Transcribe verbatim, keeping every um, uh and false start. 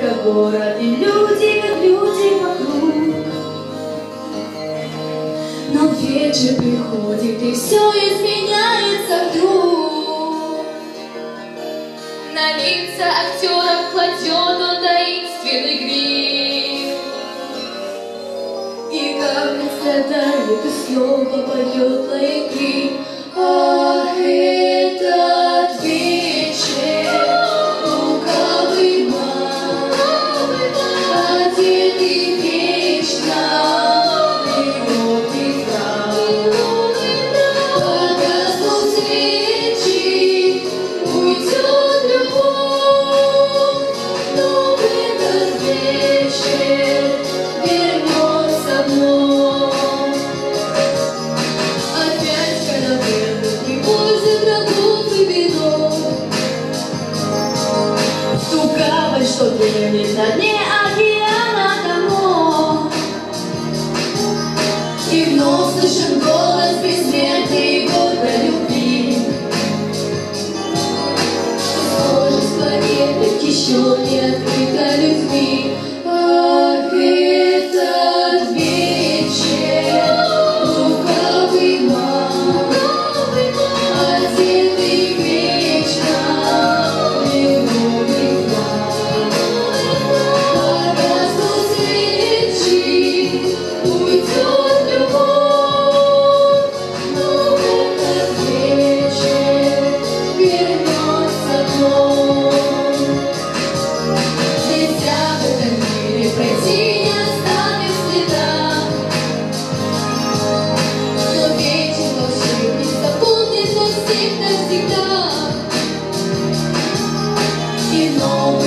как город, и люди, как люди вокруг. Но вечер приходит, и все изменяется вдруг. На лица актеров кладет он таинственный грим, и как представляет, и снова поет лайки. Ах, этот вечер лукавый маг, одетый вечно в лиловый фрак. Погаснут свечи, уйдет любовь, но в этот вечер вернется вновь. Опять корабли привозят рабов и вино в ту гавань, что дремлет на дне океана давно. И вновь слышен голос бессмертный, гордой любви, что множество планет еще не открыто людьми. Ах, этот вечер лукавый маг, одетый вечно в лиловый фрак. Погаснут свечи, уйдет любовь, но в этот вечер вернется вновь. Нельзя в этом мире пройти, не оставив следа, но вечер волшебник запомнит нас всех навсегда. И новый